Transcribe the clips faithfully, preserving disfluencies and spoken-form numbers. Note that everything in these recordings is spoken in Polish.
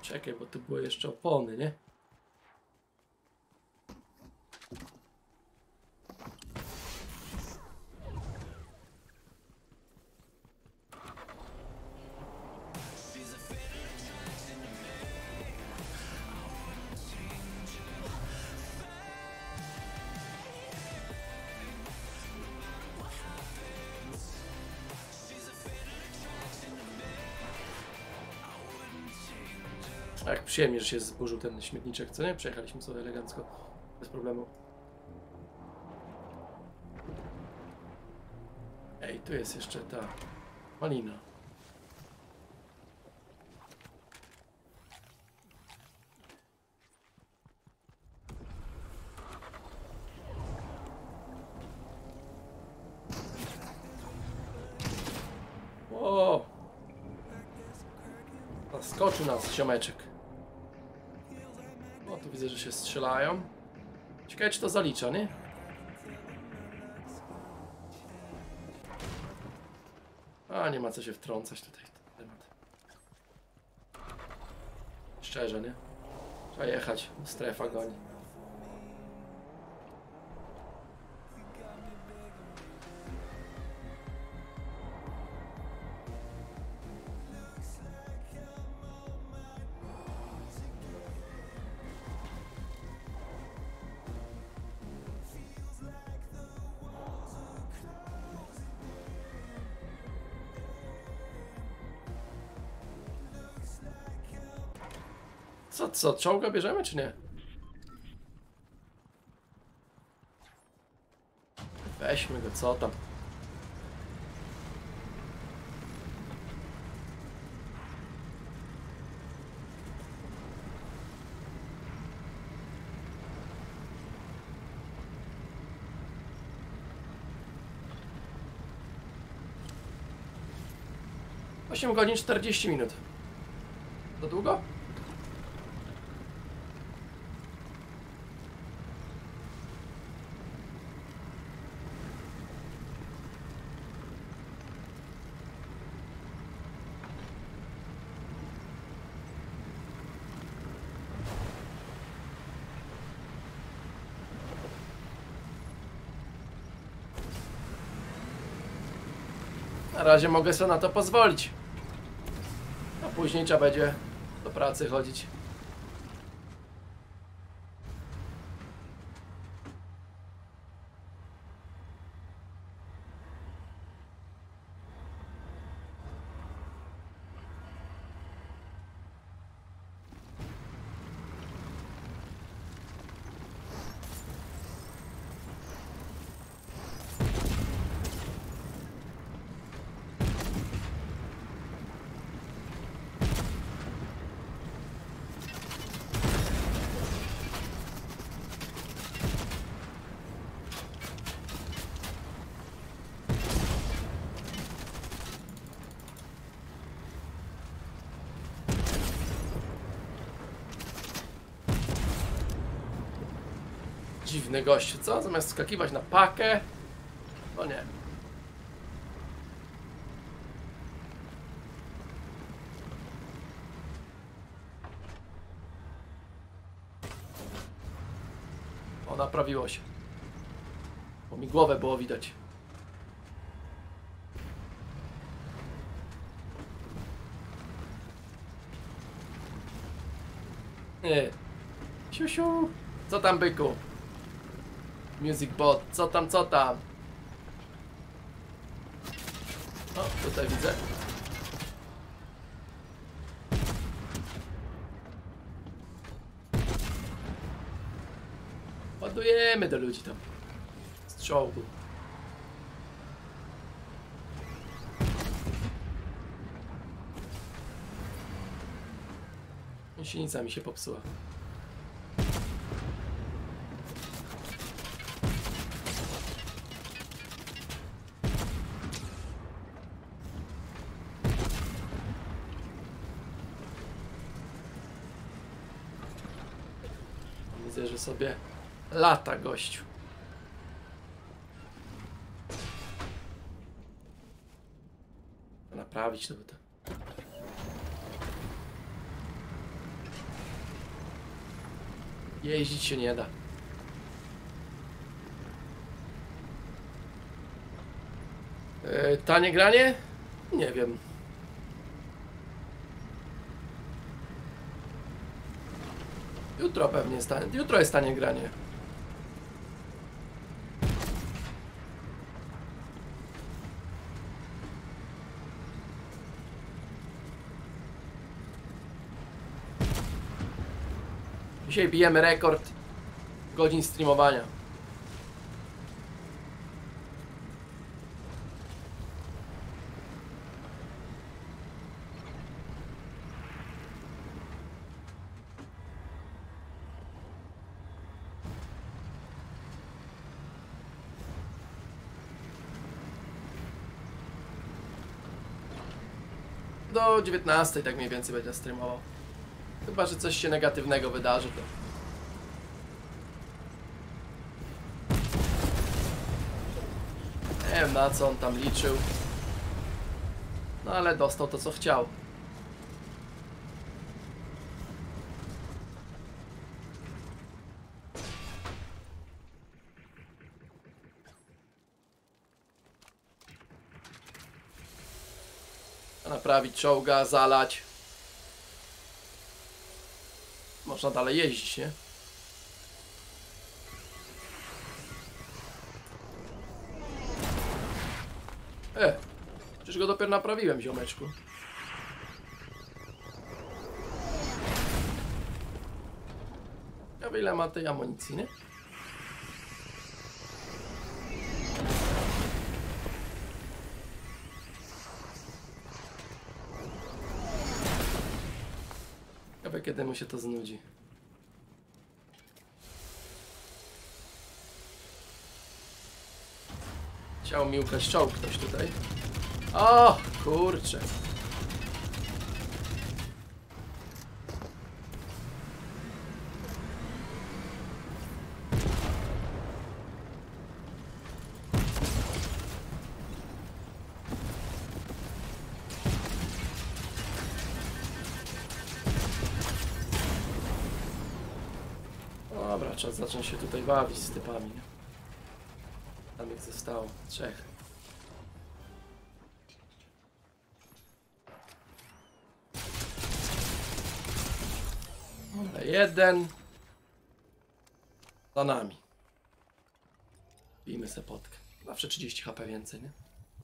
Czekaj, bo tu były jeszcze opony, nie? Jak przyjemnie, że się zburzył ten śmietniczek, co nie? Przejechaliśmy sobie elegancko, bez problemu. Ej, tu jest jeszcze ta malina. O! Zaskoczył nas ziomeczek. O, tu widzę, że się strzelają. Ciekawe, czy to zalicza, nie? A, nie ma co się wtrącać tutaj w ten temat. Szczerze, nie? Trzeba jechać, strefa goni. Co, co, czołga bierzemy, czy nie? Weźmy go, co tam? osiem godzin czterdzieści minut. To długo? Na razie mogę sobie na to pozwolić. A później trzeba będzie do pracy chodzić. Dziwny gościu, co? Zamiast skakiwać na pakę? No nie. O, naprawiło się. Bo mi głowę było widać. Nie. Siusiu. Co tam, byku? Music bot, co tam, co tam? O, tutaj widzę. Ładujemy do ludzi tam. Z czołgu. Silnica mi się popsuła. Widzę, że sobie lata gościu. Naprawić to by to. Jeździć się nie da. Yy, tanie granie? Nie wiem. Jutro pewnie stanie. Jutro jest tanie granie. Dzisiaj bijemy rekord godzin streamowania. Do dziewiętnastej tak mniej więcej będzie streamował. Chyba że coś się negatywnego wydarzy, to... Nie wiem na co on tam liczył. No ale dostał to co chciał. Naprawić czołga, zalać. Można dalej jeździć, nie? E, przecież go dopiero naprawiłem, ziomeczku. Ciekawe ile ma tej amunicji, nie? Ciekawe kiedy mu się to znudzi. Chciał mi ukraść czołg ktoś tutaj. O, kurczę. Dobra, trzeba zacząć się tutaj bawić z typami. Tam ich zostało trzech. Dobra, jeden za nami. Bijmy se potkę. Zawsze trzydzieści HP więcej, nie?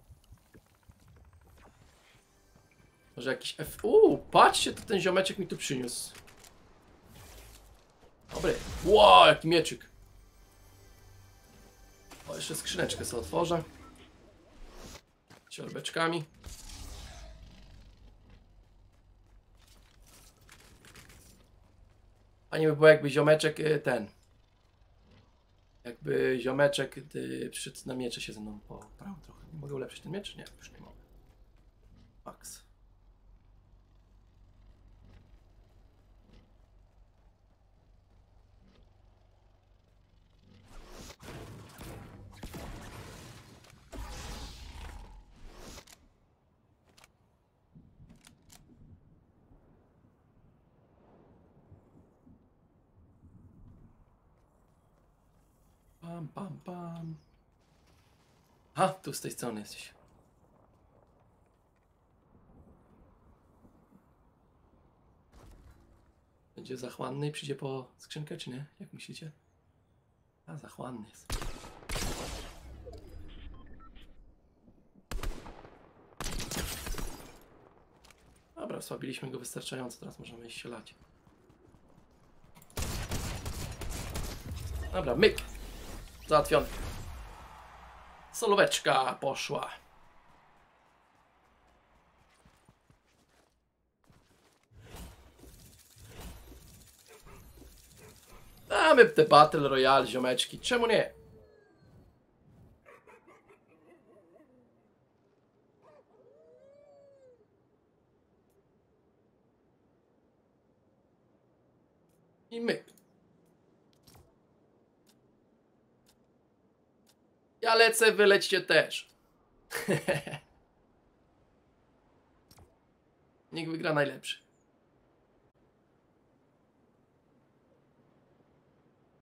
Może jakiś F... Uuu, patrzcie, to ten ziomeczek mi tu przyniósł. Dobry. Wow, jaki mieczyk. O, jeszcze skrzyneczkę sobie otworzę. Ciorbeczkami. Fajnie by było jakby ziomeczek ten. Jakby ziomeczek ty, przyszedł na miecze się ze mną poprawił trochę. Nie mogę ulepszyć ten miecz? Nie, już nie mogę. Max. Pam, pam, pam. A, tu z tej strony jesteś. Będzie zachłanny i przyjdzie po skrzynkę, czy nie? Jak myślicie? A, zachłanny jest. Dobra, osłabiliśmy go wystarczająco, teraz możemy iść się lać. Dobra, myk. Załatwiony. Solóweczka poszła. Damy te Battle Royale, ziomeczki. Czemu nie? I myk. Ja lecę, wy lećcie też. Niech wygra najlepszy.